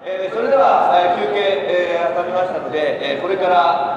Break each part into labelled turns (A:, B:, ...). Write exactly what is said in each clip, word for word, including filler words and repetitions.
A: えー、それでは、えー、休憩、えー、挟みましたので、えー、これから、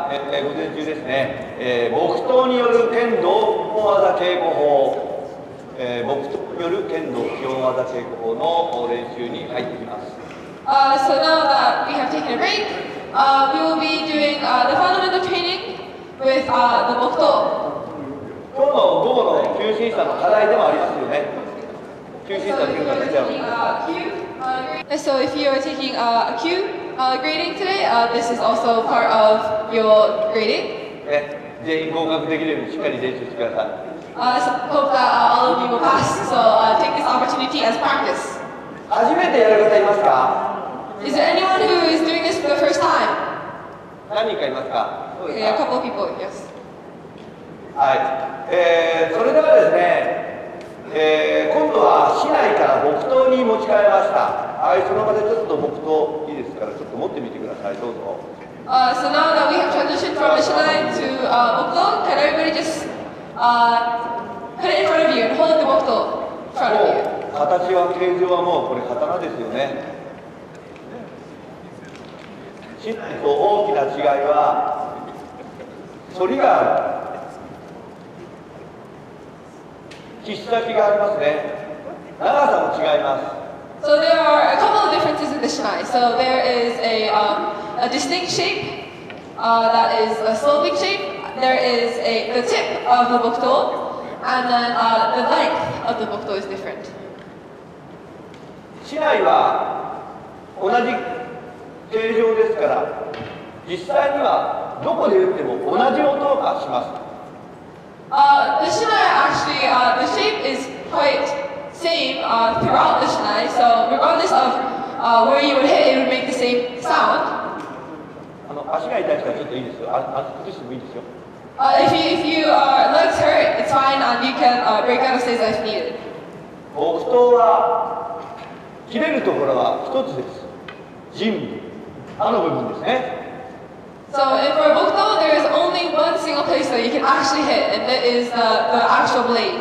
A: えー、午前中ですね、えー、木刀による剣道基本技稽古法、えー、木刀による剣道基本技稽古法の練習に入ってきます。
B: Uh, so now that we have taken a break, uh, we will be doing uh, the fundamental training with uh, the Mokto.
A: 今日の午後の級審査の課題でもありますよね。級審査の結果出ちゃう。
B: So if you are taking uh, a Q uh, grading today, uh, this is also part of your grading.
A: え、全員合格できるようにしっかり練習してください。
B: Uh, so hope that uh, all of you will pass. So uh, take this opportunity as practice.
A: 初めてやる方いますか？
B: Is there anyone who is doing this for the first time?
A: 何人かいますか？
B: Okay, a couple of people, yes.
A: はい、えー、それではですね、えー、今度は市内から木刀に持ち替えました。はい、その場でちょっと木刀いいですから、ちょっと持ってみてください。どうぞ。
B: Uh, so now that we have transitioned from Mishinai to uh, Mokto, can everybody just uh, put it in front of you and hold the Mokto in front of you?
A: 形は形状はもうこれ刀ですよね。市内と大きな違いは反りがある。切っ先がありますね。長さも違います。
B: So there are a couple of differences in the shinai. So there is a, um, a distinct shape uh, that is a sloping shape. There is a, the tip of the mokto, and then uh, the length of the mokto is different.
A: 市内は同じ形状ですから、実際にはどこで打っても同じ音がします。
B: Uh, the shinai actually, uh, the shape is quite same uh, throughout the shinai, so regardless of uh, where you would hit, it would make the same sound.
A: あの足が痛い人はちょっといいですよ。あ、崩してもいいですよ。
B: Uh, if you if you uh, legs hurt, it's fine, and you can uh, break out of stays if needed.
A: 木刀は切れるところは一つです。人部、刃の部分ですね。
B: So if for mokto, there is only one single place that you can actually hit, and that is the, the actual blade.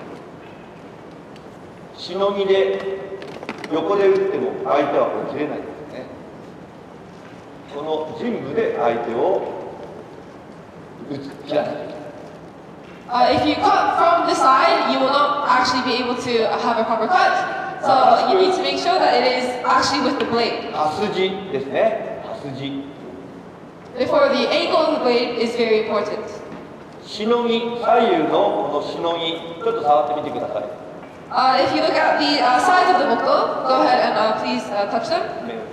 A: しのぎで横で打っても相手はこれ切れないですね。この人部で相手を打つ、切らないといけない。
B: Uh, if you cut from the side, you will not actually be able to have a proper cut. So you need to make sure that it is actually with the blade.
A: 刃筋ですね。刃筋。
B: Therefore, the angle of the blade is very important.
A: しのぎ、左右のこのしのぎ、ちょっと触ってみてください。
B: Uh, if you look at the uh, sides of the mokto, go ahead and uh, please uh, touch them.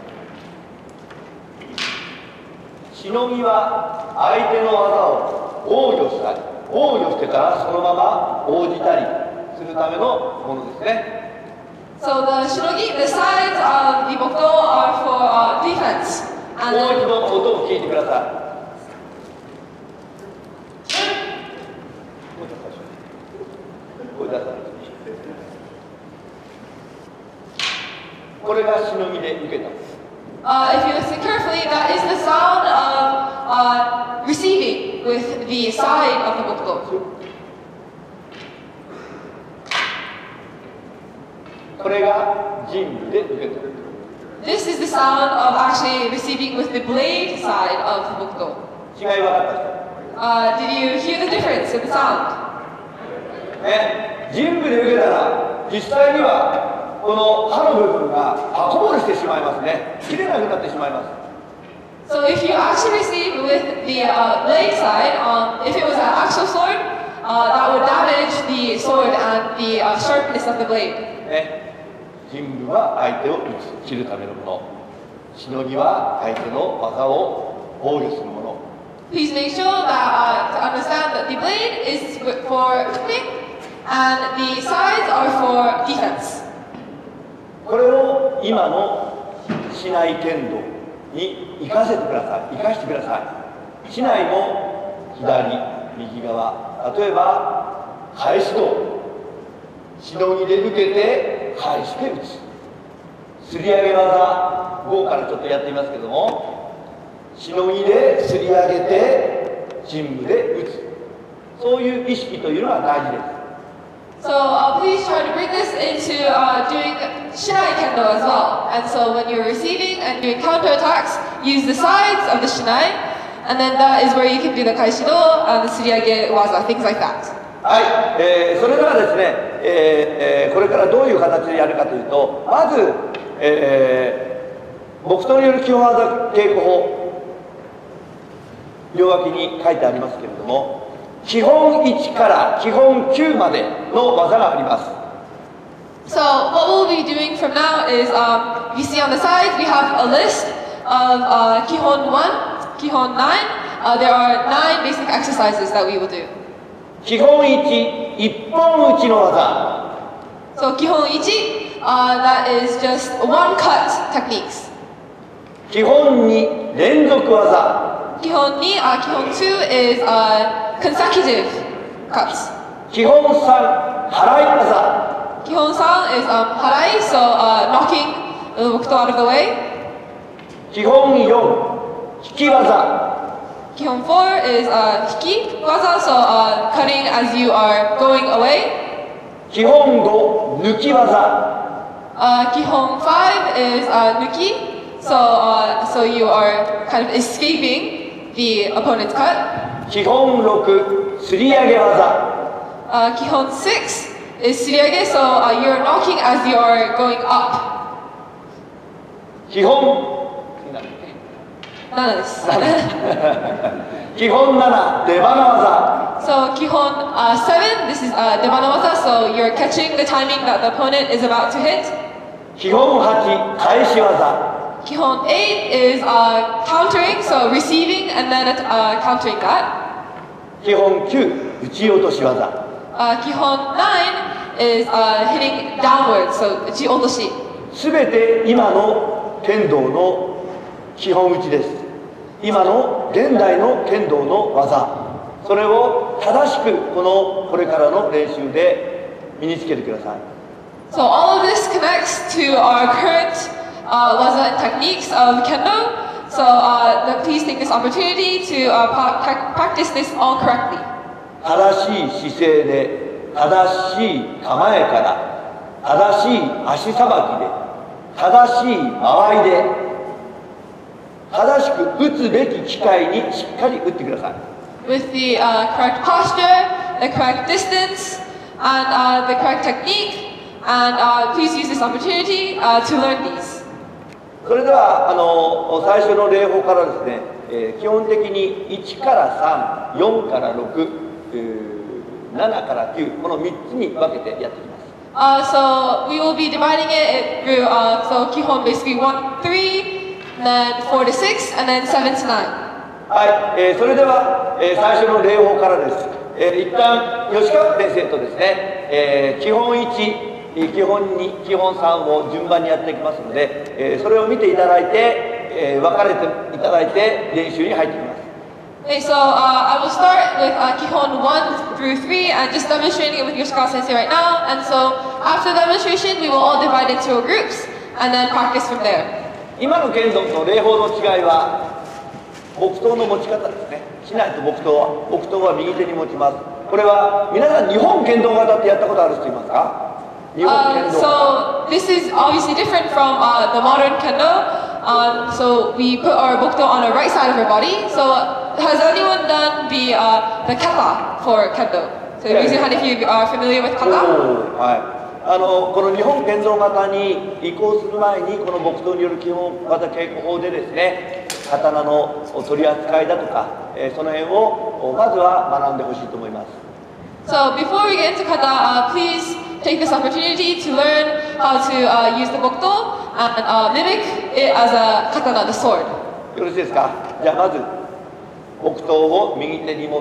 A: しのぎは相手の技を防御したり、防御してからそのまま応じたりするためのものですね。
B: So the shinogi, the sides of the mokto are for uh, defense.
A: もう一度音を聞いてください。これがしのぎで受けた。
B: Uh, if you listen carefully, that is the sound of uh, receiving with the side of the mokto.
A: これが人部で受けた。
B: This is the sound of actually receiving with the blade side of the mokto.
A: 違い分かった人。
B: Uh, did you hear the difference in the sound?
A: ね、人部で受けたら実際にはこの刃の部分が刃こぼれしてしまいますね。切れなくなってしまいます。
B: So if you actually receive with the uh, blade side, um, if it was an actual sword, uh, that would damage the sword and the uh, sharpness of the blade.
A: ね、人部は相手を打つ、切るためのもの。しのぎは相手の技を防御するもの。
B: Please make sure that uh, to understand that the blade is for cutting and the sides are for defense.
A: これを今の市内剣道に生かせてください。生かしてください。市内の左、右側、例えば返し道、しのぎで受けて返して打つ。すり上げ技、ごからちょっとやってみますけども、しのぎですり上げて人部で打つ。そういう意識というのが大事です。
B: So uh, please try to bring this into uh, doing Shinai Kendo as well. And so when you're receiving and doing counter attacks, use the sides of the Shinai, and then that is where you can do the Kaishido and the Suriage Waza, things like that.
A: はい、えー、それではですね、えーえー、これからどういう形でやるかというと、まず、えー、木刀による基本技稽古法、両脇に書いてありますけれども、基本いちから基本きゅうまでの技があります。
B: So what we'll be doing from now is, um, you see on the side, we have a list of uh, Kihon one, Kihon nine. Uh, there are nine basic exercises that we will do.
A: 基本いち、一本打ちの技。
B: So Kihon one, uh, that is just one cut techniques.
A: 基本に、連続技。
B: Kihon two, uh, Kihon two is uh, consecutive cuts.
A: 基本さん、払い技。
B: Kihon three is um, harai, so uh, knocking the bokuto out of the way.
A: 基本よん、引き技。
B: Kihon four is uh, hiki waza, so uh, cutting as you are going away.
A: 基本ご、抜き技。
B: Uh, Kihon five is uh, nuki, so uh, so you are kind of escaping the opponent's cut.
A: 基本ろく、すり上げ技。
B: Uh, Kihon six is suriage, so uh, you're knocking as you are going up.
A: 基本
B: ななです。
A: 基本なな、出花技。
B: So Kihon uh, seven, this is uh, debana waza, so you're catching the timing that the opponent is about to hit.
A: 基本はち、返し技。
B: Kihon eight is uh, countering, so receiving and then uh, countering that.
A: 基本きゅう、打ち落とし技。
B: Uh, Kihon nine is uh, hitting downwards, so uchi otoshi.
A: すべて今の剣道の基本打ちです。今の現代の剣道の技、それを正しくこのこれからの練習で身につけてください。
B: So all of this connects to our current uh, waza and techniques of kendo. So uh, the, please take this opportunity to uh, pra practice this all correctly.
A: 正しい姿勢で、正しい構えから、正しい足さばきで、正しい間合いで、正しく打つべき機会にしっかり打ってください。
B: With the uh, correct posture, the correct distance, and uh, the correct technique, and uh, please use this opportunity uh, to learn these.
A: それではあの最初の礼法からですね、えー、基本的にいちからさん、よんからろく、ななからきゅう、このみっつに分けてやっていきます。
B: Uh, so we will be dividing it through uh, so Kihon basically one, three. Then four to six, and then seven to nine.
A: はい、えー、それでは、えー、最初の礼法からです。えー、一旦吉川先生とですね、えー、基本いち、基本に、基本さんを順番にやっていきますので、えー、それを見ていただいて、えー、分かれていただいて練習に入っていきます。
B: Okay, so uh, I will start with uh, Kihon one through three and just demonstrating it with Yoshikawa sensei right now. And so after the demonstration, we will all divide into groups and then practice from there.
A: 今の剣道と礼法の違いは木刀の持ち方ですね。しないと木刀は木刀は右手に持ちます。これは皆さん日本剣道型ってやったことある人いますか？日本剣
B: Uh,
A: 道型。
B: so this is obviously different from uh, the modern kendo. Um, so we put our bokdo on the right side of our body. So has anyone done the uh, the kata for kendo? So raise your hand if you are familiar with kata.
A: はい。あのこの日本剣道型に移行する前にこの木刀による基本技稽古法でですね、刀の取り扱いだとか、えー、その辺をまずは学んでほしいと思います。
B: So before we get into kata, uh, please take this opportunity to learn how to uh, use the bokdo and uh, mimic it as a katana, the sword.
A: よろしいですか？じゃあまず木刀を右手に持って、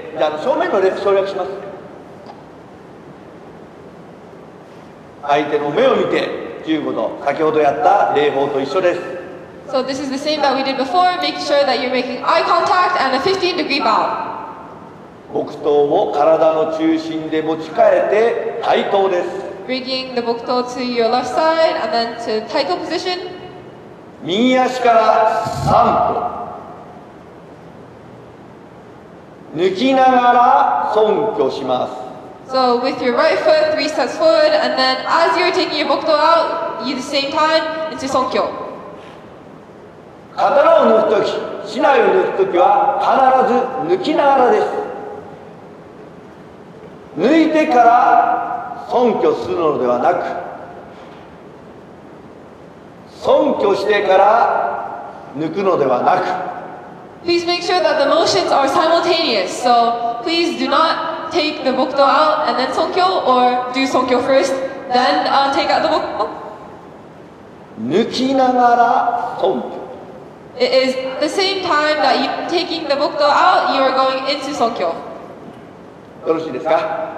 A: じゃああの正面の列省略します。相手の目を見てじゅうごど、先ほどやった礼法と一緒です。
B: So this is the same that we did before, make sure that you're making eye contact and a fifteen degree bow.
A: 木刀を体の中心で持ち替えて対等です。
B: Bringing the bokdo to your left side and then to taiko position.
A: 右足からさん歩抜きながら尊虚します。
B: So with your right foot, three steps forward, and then as you're taking your bokdo out, you at the same time into sonkyo.
A: 刀を抜くとき、竹刀を抜くときは必ず抜きながらです。抜いてから尊虚するのではなく、尊虚してから抜くのではなく。
B: Please make sure that the motions are simultaneous. So please do not take the bokdo out and then sonkyo, or do sonkyo first, then uh, take out the bokdo.
A: 抜きながら尊虚。
B: It is the same time that you're taking the bokdo out, you are going into sonkyo.
A: よろしいですか？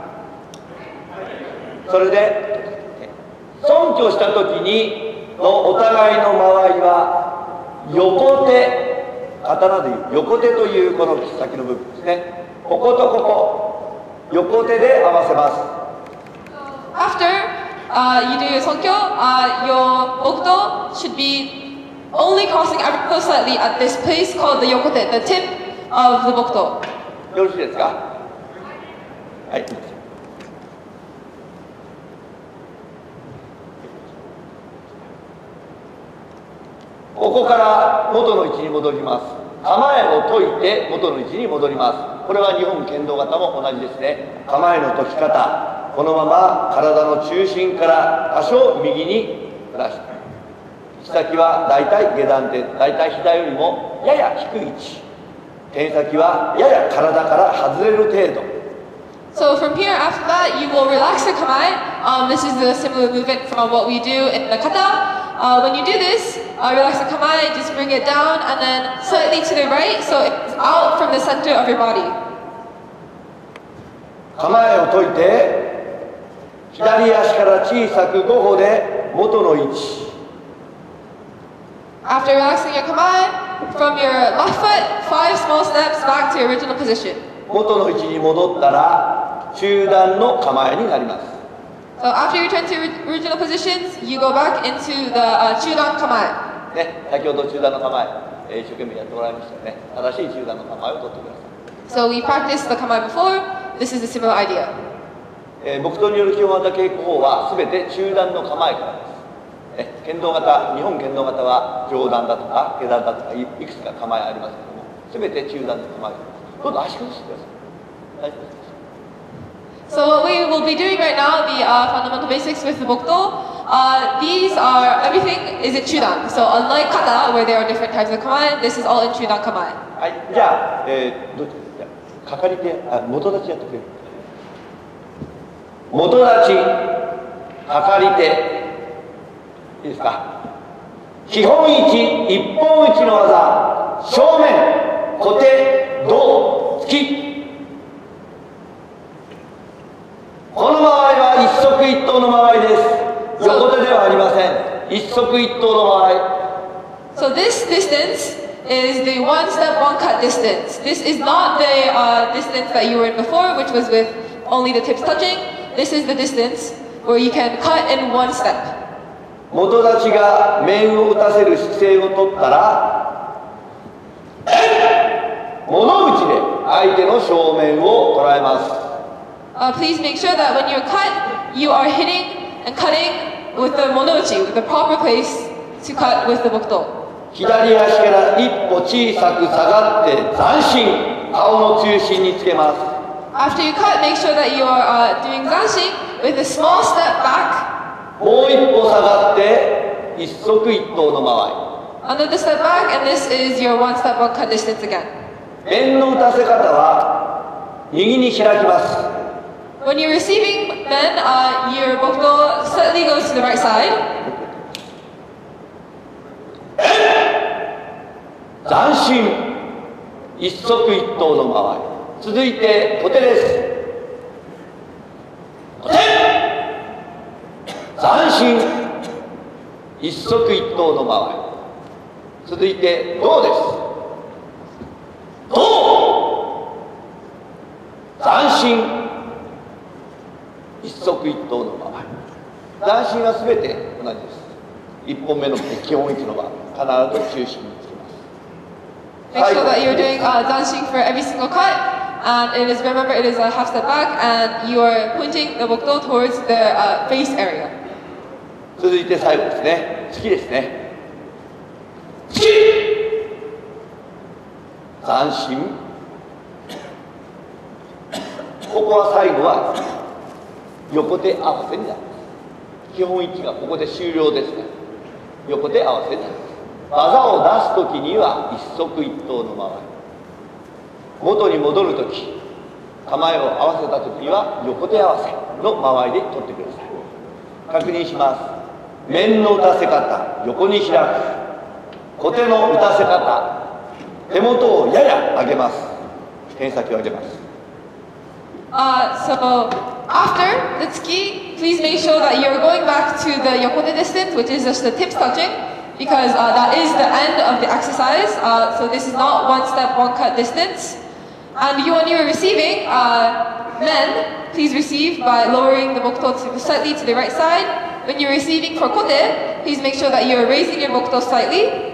A: それで尊虚した時にのお互いの間合いは横手、刀でいう横手というこの切っ先の部分ですね。こことここ横手で合わせます。
B: After uh, you do your sonkyo, uh, your bokdo should be only crossing ever so slightly at this place called the yokote, the tip of the bokdo.
A: よろしいですか？はい。ここから元の位置に戻ります。構えを解いて元の位置に戻ります。これは日本剣道型も同じですね。構えの解き方、このまま体の中心から多少右にずらして、口先はだいたい下段点、だいたい膝よりもやや低い位置、剣先はやや体から外れる程度。
B: So from here, after that, you will relax your kamae. Um, this is a similar movement from what we do in the kata. Uh, when you do this, uh, relax the kamae, just bring it down and then slightly to the right, so it's out from the center of your body.
A: 構えを解いて、左足から小さくご歩で元の位置。
B: After relaxing your kamae, from your left foot, five small steps back to your original position.
A: 元の位置に戻ったら中段の構えになります。
B: So after you return to your original positions, you go back into the uh, chudan kamae.
A: ね、先ほど中段の構え、えー、一生懸命やってもらいましたよね。正しい中段の構えを取ってください。
B: So we practiced the kamae before. This is a similar idea.
A: えー、木刀による基本技稽古法は全て中段の構えからです。え剣道型、日本剣道型は上段だとか下段だとか い, いくつか構えありますけども、全て中段の構えからです。どうぞ足崩してください。大丈夫です。
B: So what we will be doing right now, the uh, fundamental basics with the bokdo, uh, these are, everything is in chudan. So unlike kata, where there are different types of kamae, this is all in chudan kamae.
A: はい、じゃあ、えー、どっちじゃあ、かかり手、あ、元立ちやってくれる。元立ち、かかり手、いいですか。基本位置、一本打ちの技、正面、小手、胴、突き。この間合いは一足一刀の間合いです。横手ではありません。一足一刀の間合い。
B: So this distance is the one step, one cut distance. This is not the uh, distance that you were in before, which was with only the tips touching. This is the distance where you can cut in one step.
A: 元立ちが面を打たせる姿勢をとったら、物打ちで相手の正面を捉えます。
B: Uh, please make sure that when you're cut, you are hitting and cutting with the monouchi, with the proper place to cut with the bokdo.
A: 左足から一歩小さく下がって斬新、顔の中心につけます。
B: After you cut, make sure that you are uh, doing zanshin with a small step back.
A: もう一歩下がって一足一刀の間合い。
B: Another step back, and this is your one step, one cut distance again.
A: 面の打たせ方は右に開きます。
B: When you're receiving men, uh, your bokdo slightly goes to the right side.
A: 斬新、一足一刀の間合い。続いて小手です。小手、斬新、一足一刀の間合い。続いて胴です。胴、斬新、一足一刀の場合、斬新は全て同じです。一本目の基本位置の場合、必ず中心につきます。
B: Make sure that you're doing uh, dancing for every single cut. and it is, remember, it is a half step back, and you are pointing the bokdo towards the uh, face area.
A: 続いて最後ですね。突きですね。突き斬新。ここは最後は横手合わせになります。基本位置がここで終了ですね。横手合わせになります。技を出すときには一足一刀の回り。元に戻るとき、構えを合わせたときには横手合わせの回りで取ってください。確認します。面の打たせ方、横に開く。小手の打たせ方、手元をやや上げます。剣先を上げます。
B: Uh, so after the tsuki, please make sure that you're going back to the yokote distance, which is just the tips touching, because uh, that is the end of the exercise. Uh, so this is not one step, one cut distance. And you, when you're receiving, uh, men, please receive by lowering the bokto to, slightly to the right side. When you're receiving for kote, please make sure that you're raising your bokto slightly.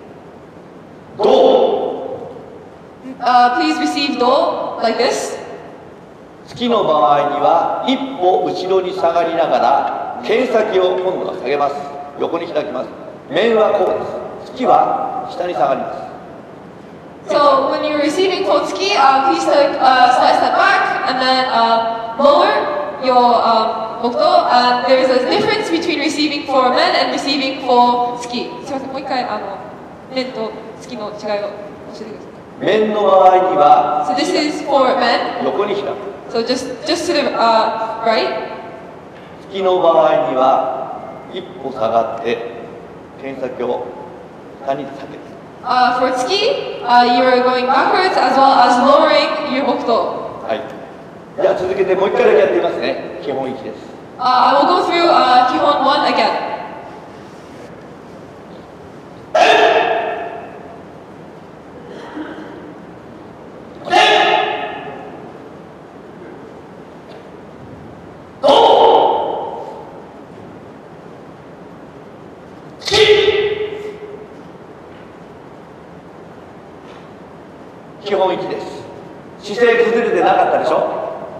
A: Do.
B: Uh, please receive do like this.
A: 突きの場合には一歩後ろに下がりながら剣先を今度は下げます。横に開きます。面はこうです。突きは下に下がります。
B: So when you're receiving for tsuki, uh, please take a uh, slight step back and then uh, lower your um, bokdo. And there is a difference between receiving for men and receiving for tsuki. すみません、もう一回あの面とtsukiの違いを教えてください。
A: 面の場合には
B: So this is for men.
A: 横に開く。
B: So just just to the uh, right.
A: 突きの場合には一歩下がって剣先を下に下げる。
B: Uh, for tsuki, uh, you're going backwards as well as lowering your bokdo.
A: はい。じゃあ続けてもう一回だけやってみますね。基本位置です。
B: Uh, I will go through uh, Kihon one again. 基本位置です。姿勢崩れてなかったでしょ。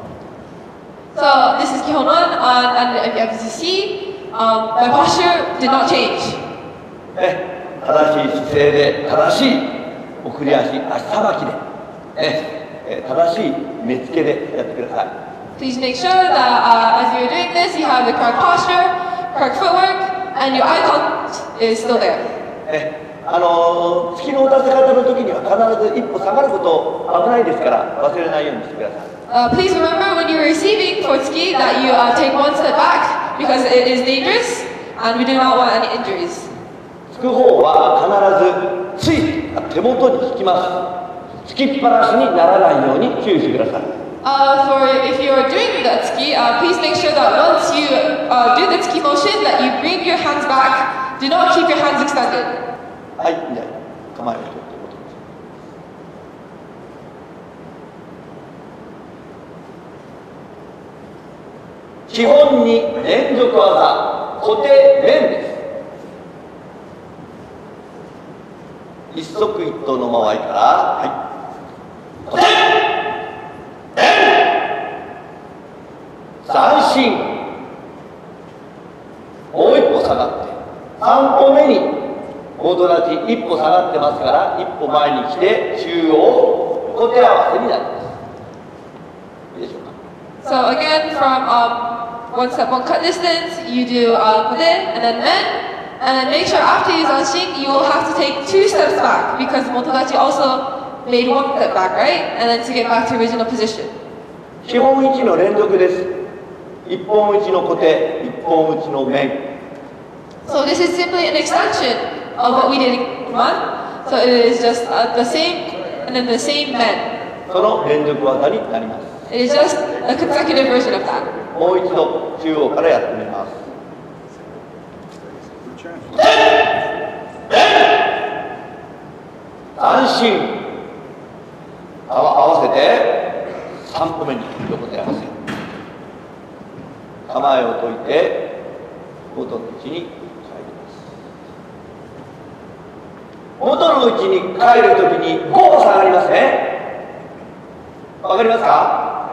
B: So this is Kihon one, uh, and as you see, um, my posture did not change.
A: え、正しい姿勢で、正しい送り足、足さばきで、え、正しい目付けでやってください。
B: Please make sure that uh, as you're doing this, you have the correct posture, correct footwork, and your eye contact is still there.
A: え、あの突きの打たせ方の時には必ず一歩下がること危ないですから忘れないようにしてください。
B: Uh, please remember when you're receiving for tsuki that you uh, take one step back because it is dangerous and we do not want any injuries.
A: 突く方は必ずつい手元に引きます。突きっぱなしにならないように注意してください。
B: Uh, for if you are doing the tsuki, uh, please make sure that once you uh, do the tsuki motion that you bring your hands back. Do not keep your hands extended.
A: はい、じゃあ構えをとって戻ります。基本に連続技、固定面です。一足一刀の間合いから、はい、固定面斬新。もう一歩下がってさん歩目に元立ち一歩下がってますから一歩前に来て中央小手合わせになります。いいでしょうか。
B: So again, from um, one step, one cut distance, you do uh, kote and then men. And then make sure after you zanshin, you will have to take two steps back because motodachi also made one step back, right? And then to get back to original position.
A: 基本位置の連続です。一本打ちの小手、一本打ちの面。
B: So this is simply an extension of what we did in one. So it is just uh, the same and then the same men.
A: その連続技になります。
B: It is just a consecutive version of that.
A: もう一度中央からやってみます。斬新。合わせてさん歩目に横手合わせ。構えを解いて元の位置に帰ります。元の位置に帰るときにご歩下がりますね。 わかりますか？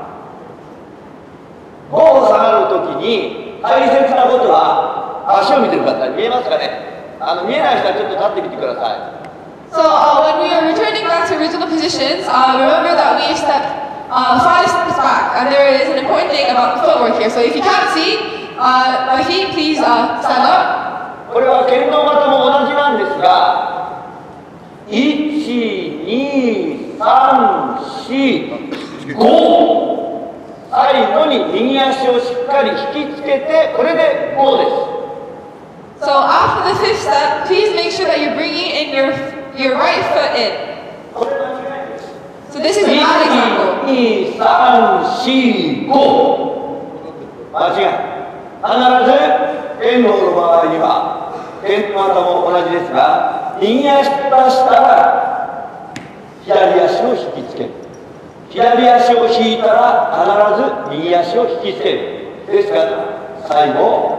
A: ご歩下がるときに大切なことは足を見てください。見えますかね？あの見えない人はちょっと立ってみてください。
B: So uh, when we are returning back to original positions, uh, remember that we step uh, five steps back, and there is an important thing about the footwork here. So if you can't see uh, my feet, please uh, stand up.
A: これは剣道型も同じなんですが、いち、に、さん、よん、ご、最後に右足をしっかり引きつけて、これでごです。
B: So after the fifth step, please make sure that you're bringing in your your right foot in.
A: これ間違いです。
B: So this is a bad example.
A: いち、に、さん、よん、ご。間違い。必ず剣道の場合には、剣道型も同じですが、右足からしたら左足を引きつける。左足を引いたら必ず右足を引きつける。ですから最後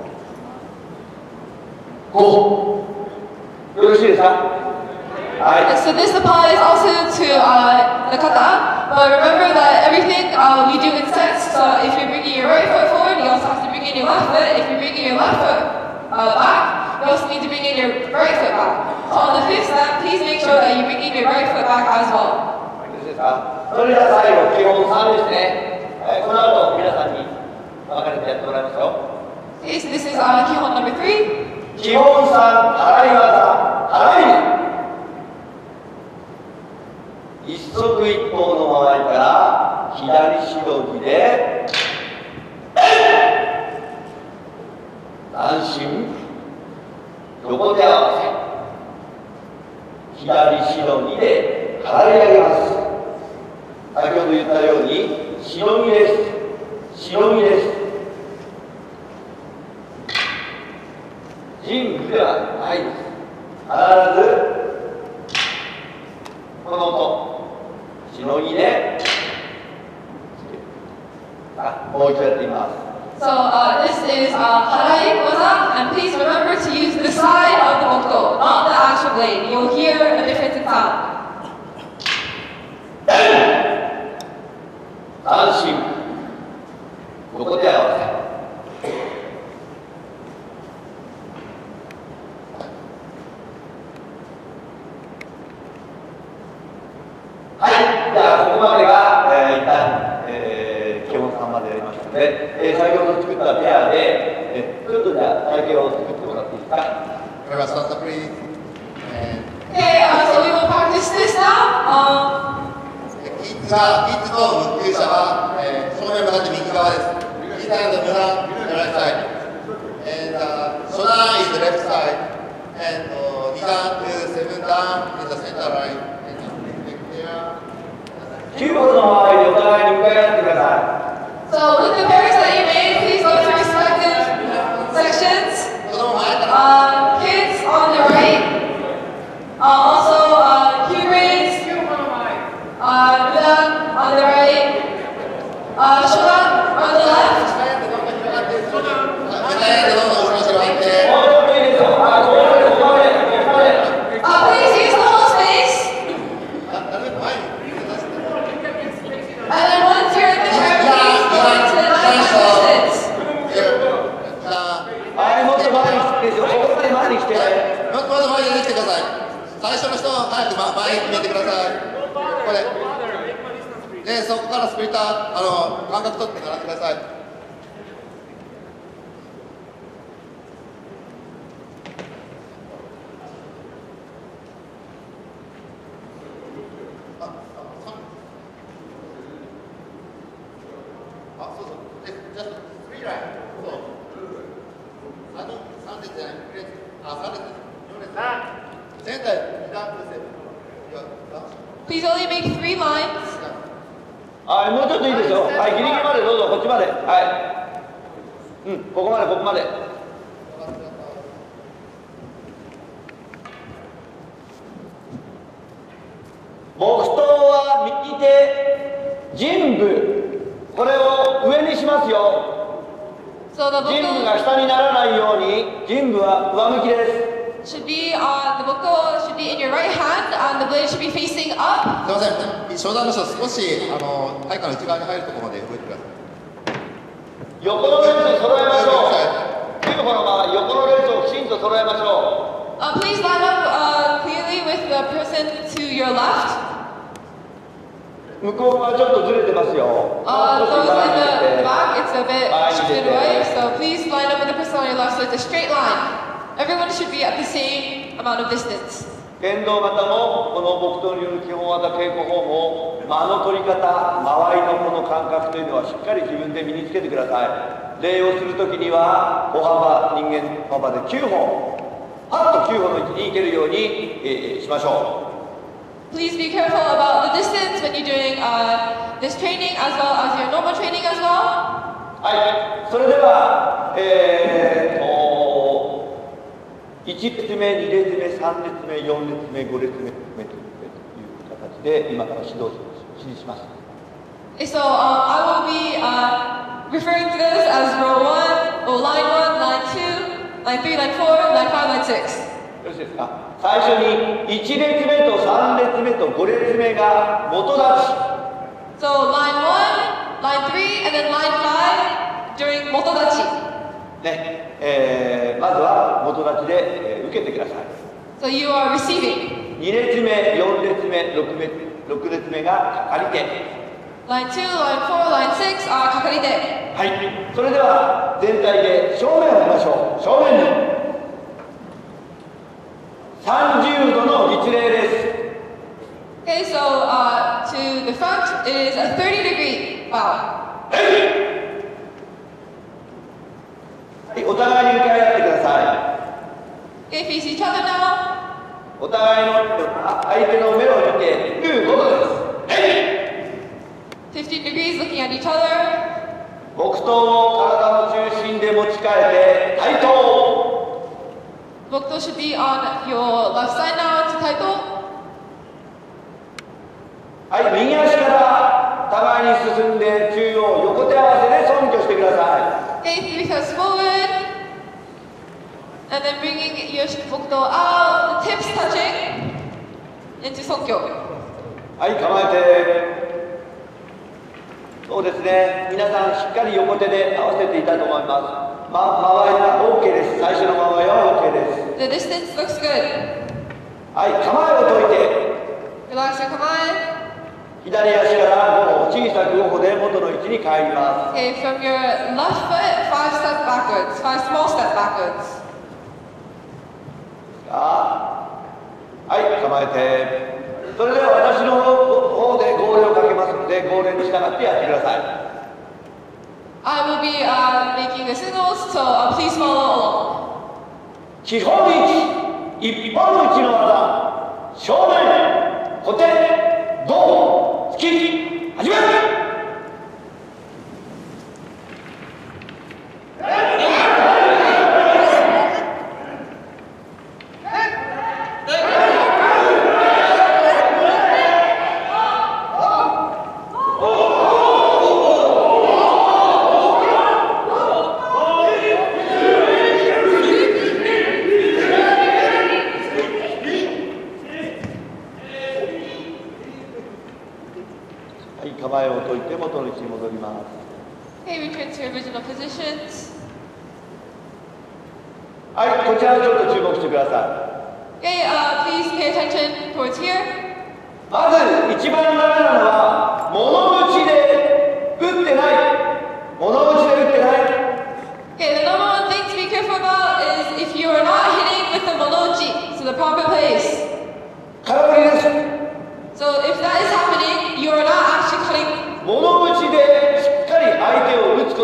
A: ご。よろしいですか？はい。
B: So this applies also to uh, the kata, but remember that everything uh, we do in sets. So if you're bringing your right foot forward, you also have to bring in your left foot. If you're bringing your left foot uh, back, you also need to bring in your right foot back. So on the fifth step, please make sure that you bring in your right foot back as well.
A: ですか？それでは最後基本さんですね。はい、この後皆さんに分かれてやってもらいますよ。
B: Okay, so this is uh, kihon number three.
A: 基本さん、払い技、払い。一足一方の場合から左しどきで斬新横手合わせ、左しどきで払い上げます。先ほど言ったようにしどきです。しどきです。陣具ではないです。必ずこの音、しのぎであ、もう一度やってみます。
B: So uh, this is uh, harai waza, and please remember to use the side of the bokto, not the actual blade. You'll hear a difference in sound.
A: 斬新横手合わせ。はい、じゃあここまでが、えー、一旦、えー、基本さんまでやりましたので、えー、先ほど作ったペアで、えー、ちょっとじゃあ体型を作ってもらっていいですか。
C: これはスタートプリーズ。
B: Okay, uh, so we will practice this now. Um,
C: キッズは、キッズと無給者は、えー、正面向かって右側です。キッズは無難、right side. And uh, Shodan is the left side. And uh, two down to seven down is the center right.
A: きゅう歩の周りでお互いに向かい合ってください。
B: so with the pairs that you made, please go to respective sections.
C: 子供前から
B: Uh, kids on the right. Uh, also, uh, Q-rays. Uh, Budan on the right. Uh, Shodan on the left.
C: 前へどんどん後ろに広がって。
A: もうちょっといいですよ。あ、ここまで、ここまで、ここまで。
B: Uh, please use the whole space.
C: なるべく前に。
B: And then once you're in the chair, please go into the nine distance.
A: はい、もっと前に来てですよ。ここまで前に来て。
C: もっとまだ前に出てきてください。最初の人は早く前に決めてください。これ。で、そこからスプリッター、あの、間隔取って並んでください。あ、あ、あ、そうそう。え、じゃあ、スリーライン。そう。三人、三列じゃない。あ、三列。四列。センター、二段ですよ。いや、あ。
B: Please only make three lines.
A: はい、もうちょっといいですよ。はい、ギリギリまでどうぞ、こっちまで。はい。うん、ここまで、ここまで。木刀は右手、陣部。これを上にしますよ。
B: So the
A: 陣部
B: bokto
A: が下にならないように、陣部は上向きです。
B: should be uh, the bokto should be in your right hand and the blade should be facing up.
C: すみません、商談の人少しあの配下の内側に入るところまで動いてください。
A: 横の列を揃えましょう。きゅう歩のまま横の列をきちんと揃えましょう。
B: Uh, please line up uh, clearly with the person to your left.
A: 向こうがちょっとずれてますよ。
B: Uh,
A: 少し
B: those
A: 前
B: in
A: に出
B: the
A: て
B: back, it's a bit
A: Bye,
B: shifted
A: Jite.
B: away. So please line up with the person on your left so it's a straight line. Everyone should be at the same amount of distance.
A: 剣道型のこの木刀による基本技稽古法も間の取り方、間合いのこの感覚というのはしっかり自分で身につけてください。礼をするときには歩幅、人間幅できゅう歩、パッときゅう歩の位置に行けるように、えー、しましょう。
B: Please be careful about the distance when you're doing uh, this training as well as your normal training as well.
A: はい、それでは、えー、といち列目、に列目、さん列目、よん列目、ご列目、ろく列目という形で今から指導指示します。
B: So um, I will be uh, referring to this as row one, or line one, line two, line three, line four, line five, line six.
A: よろしいですか。最初にいち列目とさん列目とご列目が元立ち。
B: So line one, line three, and then line five during motodachi.
A: ね、えー、まずは元立ちで、えー、受けてください。
B: So you are receiving.
A: に列目、よん列目、ろく列ろく列目がかかり手。
B: Line two, line four, line six are kakarite.
A: はい、それでは全体で正面を見ましょう。正面にさんじゅうどの一礼です。
B: Okay, so uh, to the front it is a thirty degree bow.
A: はい、お互いに向かい合ってくださ
B: Okay, face each other now.
A: い。お互いのあ相手の目を見てじゅうごどです。
B: fifteen degrees looking at each other.
A: 木刀を体の中心で持ち替えて対等。
B: Bokto should be on your left side now to taito.
A: はい、右足から互いに進んで中央横手合わせで尊挙してくださ
B: Okay, three steps forward. And then bringing your bokto out, the tips touching into sonkyo.
A: い。はい、構えて。そうですね、皆さんしっかり横手で合わせていたと思います。ま、間合いは OK です。最初の間合いは OK です。
B: The distance looks good.
A: はい、構えを解いて、
B: Relax your kamae.
A: 左足からご歩、小さくご歩で元の位置に帰りま
B: Okay, from your left foot, five steps backwards, five small steps backwards.
A: す。はい、構えて。それでは私の方で号令をかけますので、号令に従ってやってください。
B: I will be uh, making the signals, so uh, please follow along.
A: 基本位置、一本の位置の技、正面、小手、胴、突き、始める。構えを解いて元の位置に戻ります。
B: Okay, return to your original positions.
A: はい、こちらをちょっと注目してくださ
B: Okay, uh, please pay attention towards here.
A: い。まず一番ダメなのは物打ちで打ってない。物打ちで打ってない。
B: Okay, the number one thing to be careful about is if you are not hitting with the monochi, so the proper place.
A: 空振りです。
B: So if that is happening, you are not actually cutting.
A: 物打ちでしっかり相手を打つこと、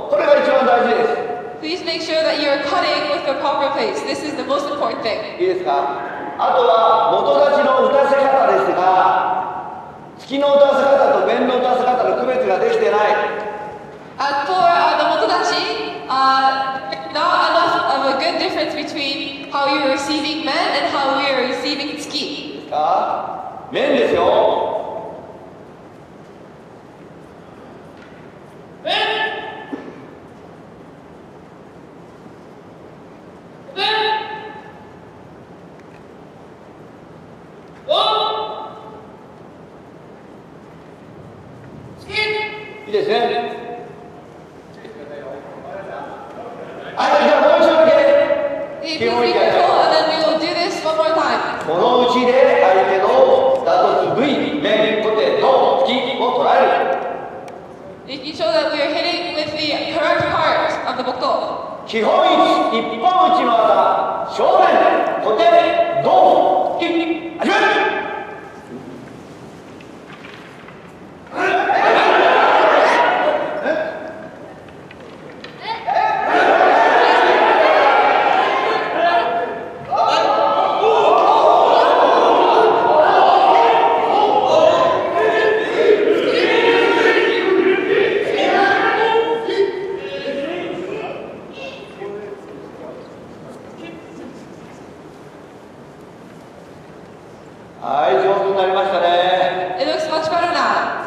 A: これが一番大事です。
B: Please make sure that you are cutting with the proper place. This is the most important thing.
A: いいですか。あとは元立ちの打たせ方ですが、突きの打たせ方と面の打たせ方の区別ができてない。
B: As for uh, the motodachi, uh, not enough of a good difference between how you're receiving men and how we are receiving tsuki.
A: ですか。面ですよ。 いいですね。はい、じゃあもう一度だけ。
B: Please be careful, and then we will do this one more time.
A: このうちで相手の打突部位、面、固定、胴、突きを捉える。
B: Making sure that we are hitting with the correct part of the bokto.
A: 基本位置、一本打ちの技、正面、固定、胴、突き、始める。はい、上手になりましたね。
B: It looks much better now.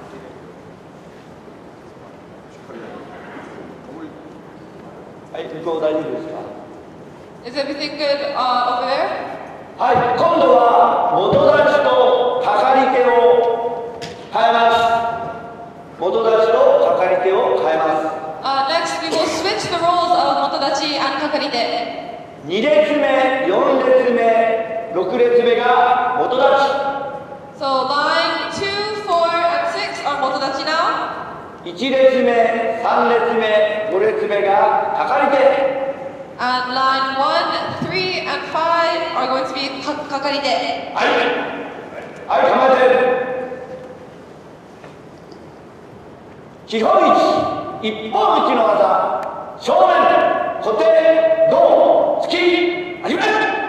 A: はい、向こう大丈夫ですか。
B: Is everything good uh, over there?
A: はい、今度は元立ちとかかり手を変えます。元立ちとかかり手を変えます。
B: Uh, next, we will switch the roles of motodachi and kakarite.
A: に列目、よん列目、ろく列目が元立ち。
B: So line two, four, and six are motodachi now.
A: いち列目、さん列目、ご列目がかかり手。
B: And line one, three, and five are going to be ka- kakarite.
A: はい、はい、構えて。基本位置、一本打ちの技、正面、固定、胴、突き、始め。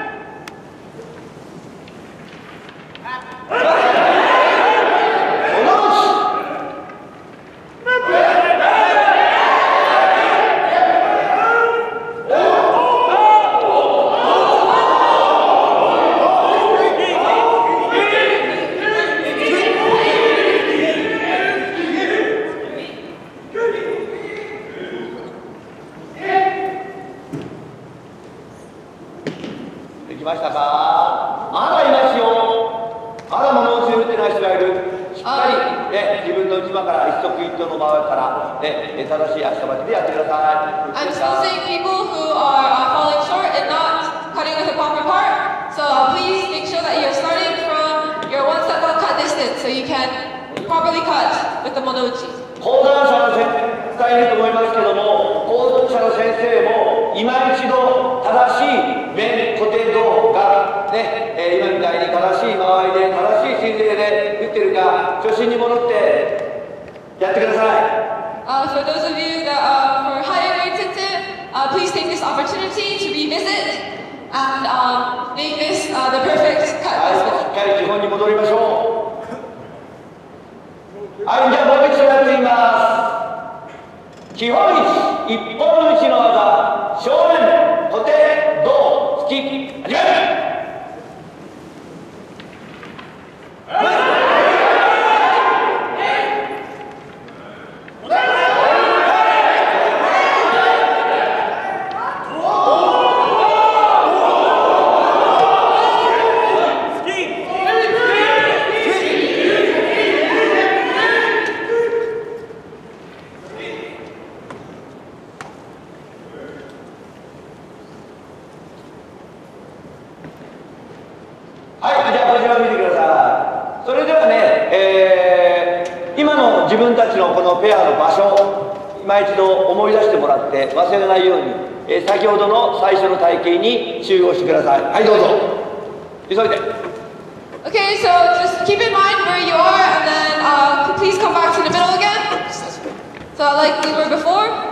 A: できましたか。まだいますよ。まだ物を強めてない人がいる。しっかり、ね、自分の内間から一足一頭の場から、ね、正しい足さばきでやってください。
B: I'm still seeing people who are uh, falling short and not cutting with the proper part. So uh, please make sure that you're starting from your one step up cut distance so you can properly cut with the monouchi.
A: 講談社の先生いると思いますけども、講談社の先生も今一度正しい面固定動が、ねえー、今みたいに正しい間合いで正しい姿勢で打ってるか初心に戻ってやってください。
B: Uh, for those of you that are for higher grade intensive, uh, please take this opportunity to revisit and um, make this uh, the perfect
A: はい、
B: cut.
A: しっかり基本に戻りましょう。はい、じゃあもう一度やってみます。基本位置、一本打ちの技、正面、固定、胴、突き、始める。はい、じゃあこちらを見てください。それではね、えー、今の自分たちのこのペアの場所、今一度思い出してもらって忘れないように、えー、先ほどの最初の体型に集合してください。はい、どうぞ。急いで。
B: Okay, so just keep in mind where you are and then uh, please come back to the middle again. So like we were before.